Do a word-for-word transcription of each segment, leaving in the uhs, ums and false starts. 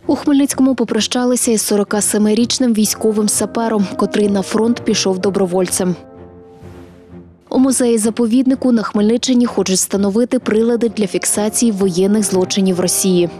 У Хмельницькому попрощалися із сорокасемирічним військовим сапером, котрий на фронт пішов добровольцем. У музеї-заповіднику на Хмельниччині хочуть встановити прилади для фіксації воєнних злочинів Росії.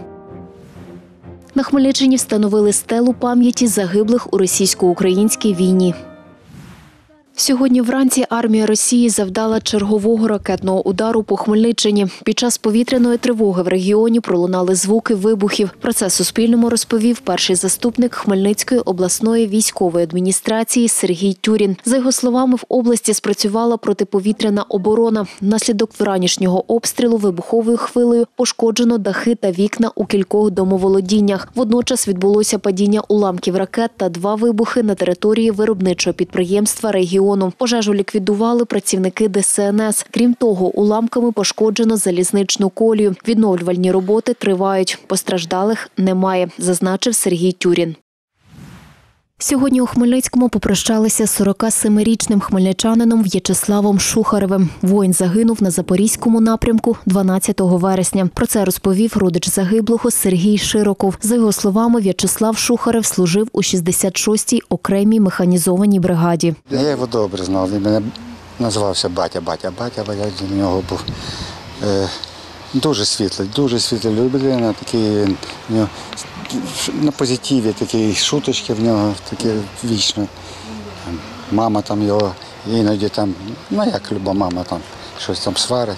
На Хмельниччині встановили стелу пам'яті загиблих у російсько-українській війні. Сьогодні вранці армія Росії завдала чергового ракетного удару по Хмельниччині. Під час повітряної тривоги в регіоні пролунали звуки вибухів. Про це Суспільному розповів перший заступник Хмельницької обласної військової адміністрації Сергій Тюрін. За його словами, в області спрацювала протиповітряна оборона. Внаслідок вранішнього обстрілу вибуховою хвилею пошкоджено дахи та вікна у кількох домоволодіннях. Водночас відбулося падіння уламків ракет та два вибухи на території виробничого підприємства регіону. Пожежу ліквідували працівники Де Ес Ен Ес. Крім того, уламками пошкоджено залізничну колію. Відновлювальні роботи тривають. Постраждалих немає, зазначив Сергій Тюрін. Сьогодні у Хмельницькому попрощалися з сорокасемирічним хмельничанином В'ячеславом Шухаревим. Воїн загинув на Запорізькому напрямку дванадцятого вересня. Про це розповів родич загиблого Сергій Широков. За його словами, В'ячеслав Шухарев служив у шістдесят шостій окремій механізованій бригаді. Я його добре знав. Він мене називався батя, батя, батя, батя для нього був. Е, дуже світлий, дуже світла людина, такий на позитиві, такі шуточки в нього, такі вічні. Мама там його іноді там, ну як люба мама там, щось там сварить.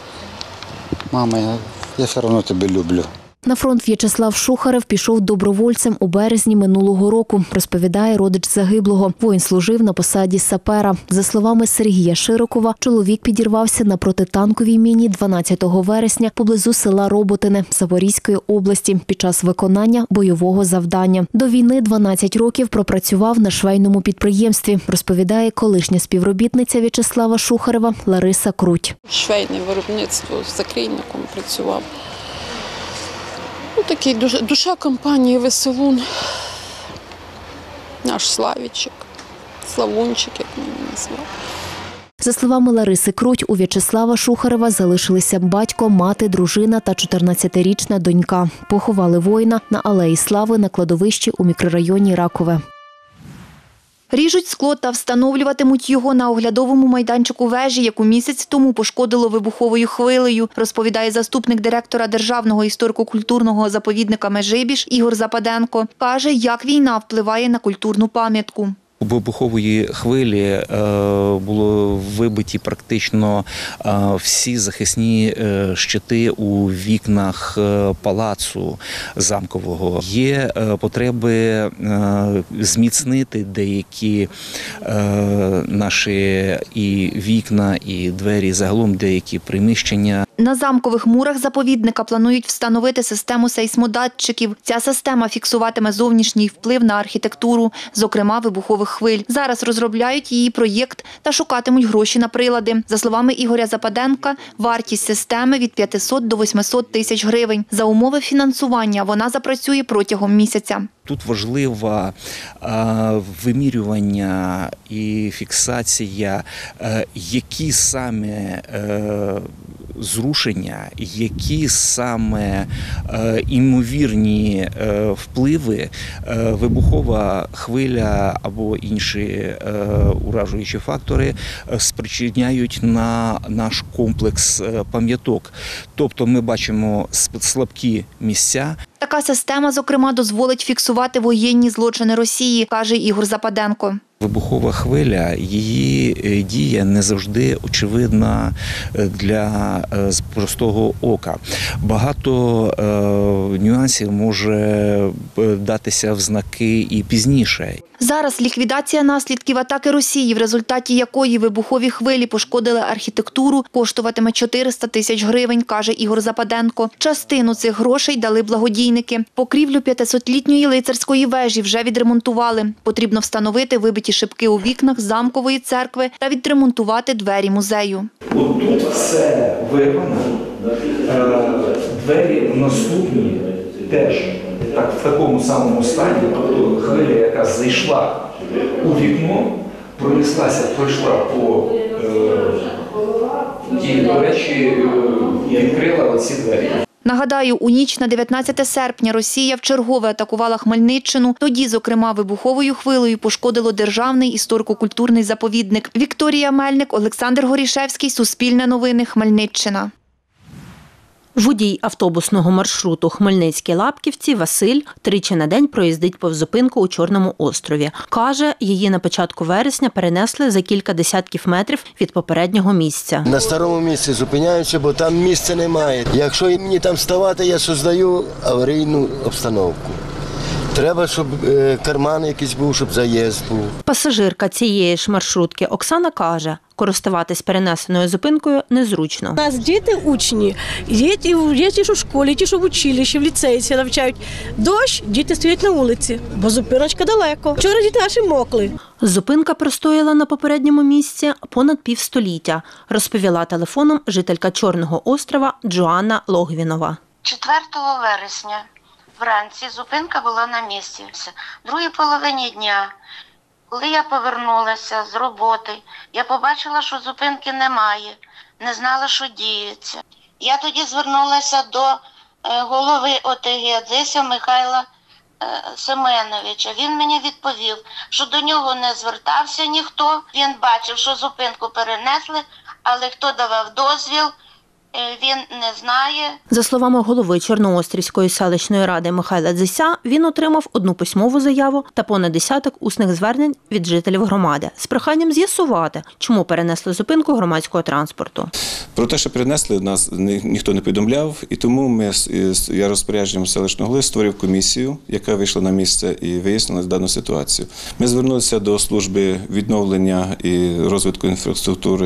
Мама, я, я все одно тебе люблю. На фронт В'ячеслав Шухарев пішов добровольцем у березні минулого року, розповідає родич загиблого. Воїн служив на посаді сапера. За словами Сергія Широкова, чоловік підірвався на протитанковій міні дванадцятого вересня поблизу села Роботине Запорізької області під час виконання бойового завдання. До війни дванадцять років пропрацював на швейному підприємстві, розповідає колишня співробітниця В'ячеслава Шухарева Лариса Круть. Швейне виробництво з закрійником працював. Ну, такий душа компанії «Веселун», наш Славічик, Славунчик, як ми його назвали. За словами Лариси Круть, у В'ячеслава Шухарева залишилися батько, мати, дружина та чотирнадцятирічна донька. Поховали воїна на Алеї Слави на кладовищі у мікрорайоні Ракове. Ріжуть скло та встановлюватимуть його на оглядовому майданчику вежі, яку місяць тому пошкодило вибуховою хвилею, розповідає заступник директора Державного історико-культурного заповідника Межибіж Ігор Западенко. Каже, як війна впливає на культурну пам'ятку. У вибухової хвилі було вибиті практично всі захисні щити у вікнах палацу замкового. Є потреби зміцнити деякі наші і вікна, і двері, загалом деякі приміщення. На замкових мурах заповідника планують встановити систему сейсмодатчиків. Ця система фіксуватиме зовнішній вплив на архітектуру, зокрема вибухових хвиль. Зараз розробляють її проєкт та шукатимуть гроші на прилади. За словами Ігоря Западенка, вартість системи від п'ятисот до восьмисот тисяч гривень. За умови фінансування вона запрацює протягом місяця. Тут важливо вимірювання і фіксація, які саме зрушення, які саме імовірні впливи вибухова хвиля або інші уражуючі фактори спричиняють на наш комплекс пам'яток. Тобто ми бачимо слабкі місця. Така система, зокрема, дозволить фіксувати воєнні злочини Росії, каже Ігор Западенко. Вибухова хвиля, її дія не завжди очевидна для простого ока. Багато нюансів може датися в знаки і пізніше. Зараз ліквідація наслідків атаки Росії, в результаті якої вибухові хвилі пошкодили архітектуру, коштуватиме чотириста тисяч гривень, каже Ігор Западенко. Частину цих грошей дали благодійники. Покрівлю п'ятисотлітньої лицарської вежі вже відремонтували. Потрібно встановити вибиті шибки у вікнах замкової церкви та відремонтувати двері музею. От тут все вирвано, двері наступні теж так, в такому самому стані, тобто хвиля, яка зайшла у вікно, пронеслася, пройшла по е, і, до речі, відкрила оці двері. Нагадаю, у ніч на дев'ятнадцяте серпня Росія вчергове атакувала Хмельниччину. Тоді, зокрема, вибуховою хвилею пошкодило державний історико-культурний заповідник. Вікторія Мельник, Олександр Горішевський, Суспільне новини, Хмельниччина. Водій автобусного маршруту Хмельницькі-Лапківці Василь тричі на день проїздить повз зупинку у Чорному острові. Каже, її на початку вересня перенесли за кілька десятків метрів від попереднього місця. На старому місці зупиняюся, бо там місця немає. Якщо мені там ставати, я создаю аварійну обстановку. Треба, щоб е, карман якийсь був, щоб заїзд був. Пасажирка цієї ж маршрутки Оксана каже, користуватись перенесеною зупинкою незручно. У нас діти учні, є ті, є ті, що в школі, ті, що в училищі, в ліцеї всі навчають. Дощ, діти стоять на вулиці, бо зупиночка далеко. Вчора діти наші мокли. Зупинка простояла на попередньому місці понад півстоліття, розповіла телефоном жителька Чорного острова Джоанна Логвінова. четвертого вересня вранці зупинка була на місці. В другій половині дня, коли я повернулася з роботи, я побачила, що зупинки немає, не знала, що діється. Я тоді звернулася до голови О Те Ге Дзеся Михайла Семеновича. Він мені відповів, що до нього не звертався ніхто. Він бачив, що зупинку перенесли, але хто давав дозвіл, він не знає. За словами голови Чорноострівської селищної ради Михайла Дзеся, він отримав одну письмову заяву та понад десяток усних звернень від жителів громади з проханням з'ясувати, чому перенесли зупинку громадського транспорту. Про те, що перенесли, нас ніхто не повідомляв, і тому ми, я розпорядженням селищного голови створив комісію, яка вийшла на місце і вияснила дану ситуацію. Ми звернулися до служби відновлення і розвитку інфраструктури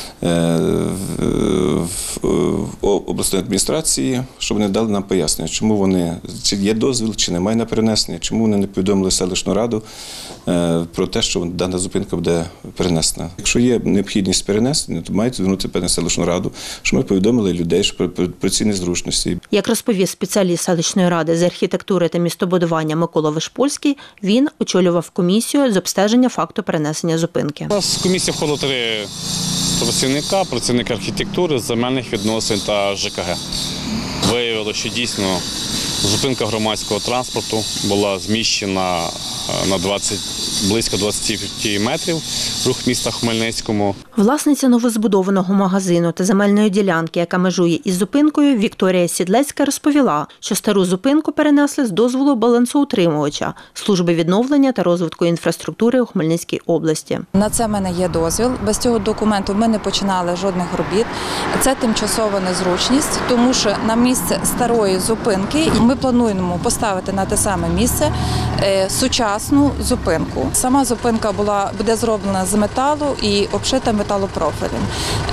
обласної адміністрації, щоб вони дали нам пояснення, чому вони, чи є дозвіл, чи немає на перенесення, чому вони не повідомили селищну раду про те, що дана зупинка буде перенесена. Якщо є необхідність перенесення, то мають звернути на селищну раду, щоб ми повідомили людей що про, про ці незручності. Як розповів спеціаліст селищної ради з архітектури та містобудування Микола Вишпольський, він очолював комісію з обстеження факту перенесення зупинки. У нас в комісії входило три працівника, працівник архітектури, земельних відносин та Же Ка Ге. Виявилося, що дійсно зупинка громадського транспорту була зміщена на двадцять, близько двадцяти метрів рух міста Хмельницькому. Власниця новозбудованого магазину та земельної ділянки, яка межує із зупинкою, Вікторія Сідлецька розповіла, що стару зупинку перенесли з дозволу балансоутримувача Служби відновлення та розвитку інфраструктури у Хмельницькій області. На це в мене є дозвіл. Без цього документу ми не починали жодних робіт. Це тимчасова незручність, тому що на місце старої зупинки ми плануємо поставити на те саме місце сучасну зупинку. Сама зупинка була, буде зроблена з металу і обшита металопрофілем.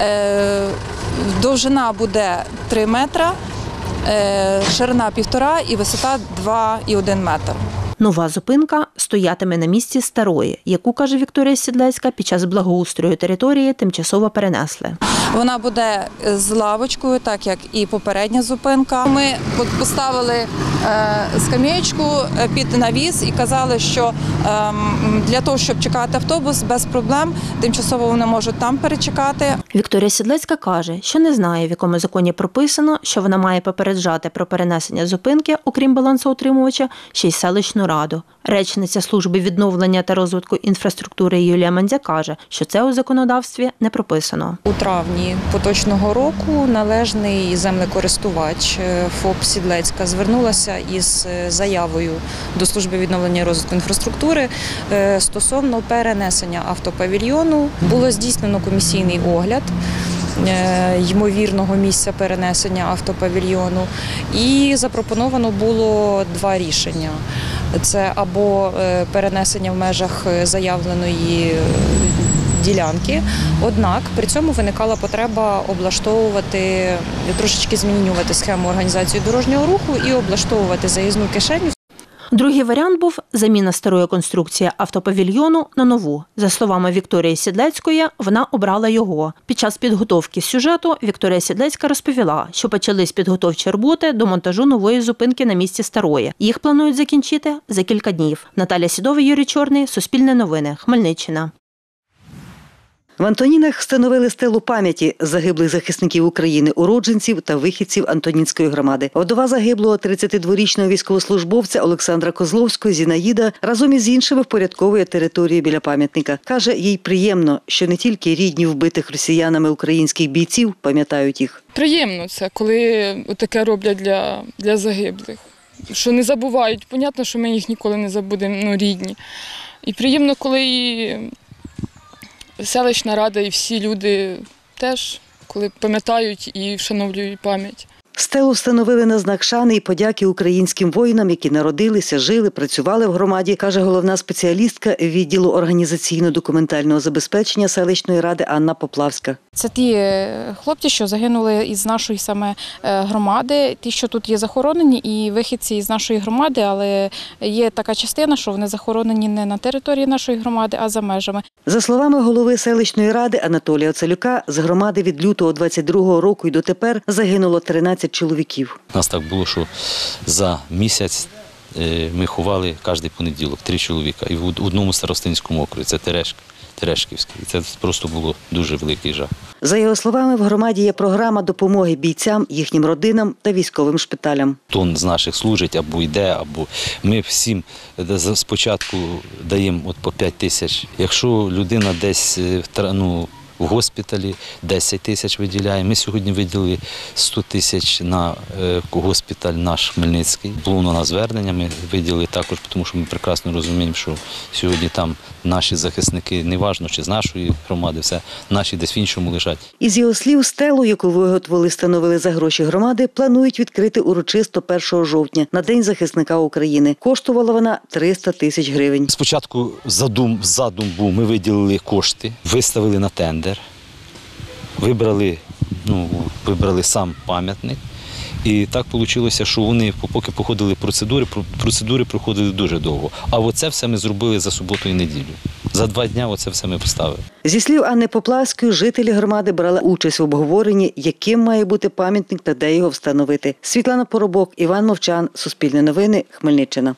Довжина буде три метри, ширина півтора і висота два і один метр. Нова зупинка стоятиме на місці старої, яку, каже Вікторія Сідлецька, під час благоустрою території тимчасово перенесли. Вона буде з лавочкою, так як і попередня зупинка. Ми поставили скам'ячку під навіс і казали, що для того, щоб чекати автобус, без проблем, тимчасово вони можуть там перечекати. Вікторія Сідлецька каже, що не знає, в якому законі прописано, що вона має попереджати про перенесення зупинки, окрім балансоутримувача, ще й селищну раду. Речниця Служби відновлення та розвитку інфраструктури Юлія Мандзя каже, що це у законодавстві не прописано. У травні поточного року належний землекористувач ФОП «Сідлецька» звернулася із заявою до Служби відновлення і розвитку інфраструктури стосовно перенесення автопавільйону. Було здійснено комісійний огляд ймовірного місця перенесення автопавільйону і запропоновано було два рішення. Це або перенесення в межах заявленої ділянки, однак при цьому виникала потреба облаштовувати, трошечки змінювати схему організації дорожнього руху і облаштовувати заїзну кишеню. Другий варіант був заміна старої конструкції автопавільйону на нову. За словами Вікторії Сідлецької, вона обрала його. Під час підготовки сюжету Вікторія Сідлецька розповіла, що почались підготовчі роботи до монтажу нової зупинки на місці старої. Їх планують закінчити за кілька днів. Наталя Сідова, Юрій Чорний, Суспільне новини, Хмельниччина. В Антонінах встановили стелу пам'яті загиблих захисників України, уродженців та вихідців Антонінської громади. Вдова загиблого тридцятидворічного військовослужбовця Олександра Козловського Зінаїда разом із іншими впорядковує територію біля пам'ятника. Каже, їй приємно, що не тільки рідні вбитих росіянами українських бійців пам'ятають їх. Приємно це, коли таке роблять для, для загиблих. Що не забувають. Понятно, що ми їх ніколи не забудемо, ну, рідні. І приємно, коли і селищна рада, і всі люди теж, коли пам'ятають і вшановлюють пам'ять. Стелу встановили на знак шани і подяки українським воїнам, які народилися, жили, працювали в громаді, каже головна спеціалістка відділу організаційно-документального забезпечення селищної ради Анна Поплавська. Це ті хлопці, що загинули із нашої саме громади, ті, що тут є захоронені, і вихідці із нашої громади, але є така частина, що вони захоронені не на території нашої громади, а за межами. За словами голови селищної ради Анатолія Оцелюка, з громади від лютого двадцять другого року і дотепер загинуло тринадцять чоловіків. У нас так було, що за місяць ми ховали кожен понеділок три чоловіка. І в одному старостинському окрузі, це Терешки, Терешківський. І це просто було дуже великий жах. За його словами, в громаді є програма допомоги бійцям, їхнім родинам та військовим шпиталям. Хто з наших служить або йде, або ми всім спочатку даємо от по п'ять тисяч. Якщо людина десь, ну, в госпіталі десять тисяч виділяє. Ми сьогодні виділили сто тисяч на е, госпіталь наш Хмельницький. Було на нас звернення, ми виділили також, тому що ми прекрасно розуміємо, що сьогодні там наші захисники, неважно, чи з нашої громади, все, наші десь в іншому лежать. Із його слів, стелу, яку виготовили, встановили за гроші громади, планують відкрити урочисто першого жовтня, на День захисника України. Коштувала вона триста тисяч гривень. Спочатку задум, задум був, ми виділили кошти, виставили на тендер. Вибрали, ну, вибрали сам пам'ятник. І так вийшло, що вони поки проходили процедури, процедури проходили дуже довго. А оце все ми зробили за суботу і неділю. За два дні оце все ми поставили. Зі слів Анни Поплавської, жителі громади брали участь в обговоренні, яким має бути пам'ятник та де його встановити. Світлана Поробок, Іван Мовчан, Суспільне новини, Хмельниччина.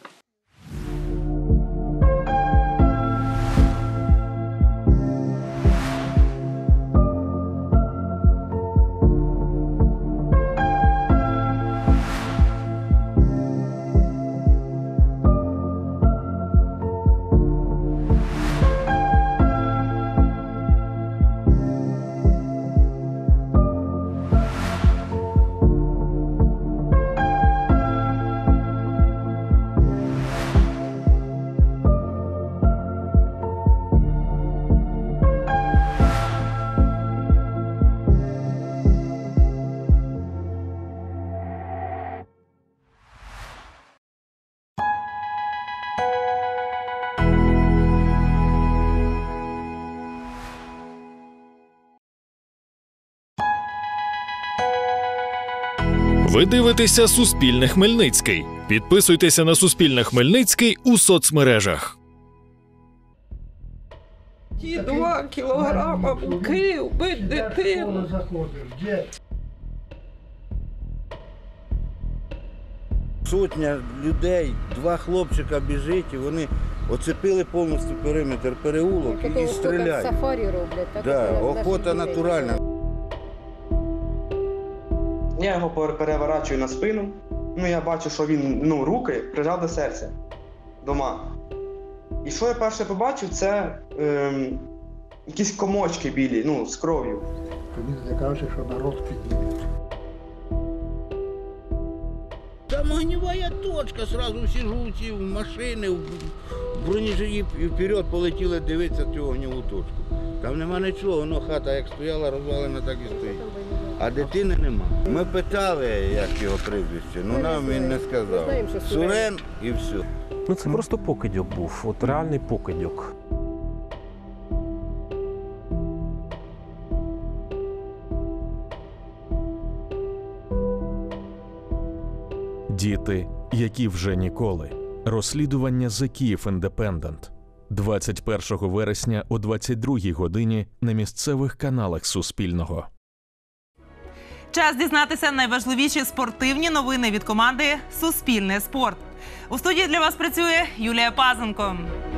Ви дивитеся Суспільне Хмельницький. Підписуйтеся на Суспільне Хмельницький у соцмережах. Ті два кілограма муки вбить дитину. Сотня людей, два хлопчика біжить, і вони оцепили повністю периметр переулок і стріляють. Сафарі роблять. Так, да, охота натуральна. Я його переворачую на спину. Ну, я бачу, що він, ну, руки прижав до серця, дома. І що я перше побачив, це ем, якісь комочки білі, ну, з кров'ю. Він каже, що народ підніме. Там огневая точка, сразу всі жовті в машини, в бронежилі і вперед полетіли дивитися цю огневу точку. Там нема нічого, воно хата як стояла, розвалена, так і стоїть. А дитини нема. Ми питали, як його прізвище, ну нам він не сказав. Сурен і все. Ну це просто покидьок був, от реальний покидьок. Діти, які вже ніколи. Розслідування The Kyiv Independent. двадцять першого вересня о двадцять другій годині на місцевих каналах Суспільного. Час дізнатися найважливіші спортивні новини від команди «Суспільне спорт». У студії для вас працює Юлія Пазенко.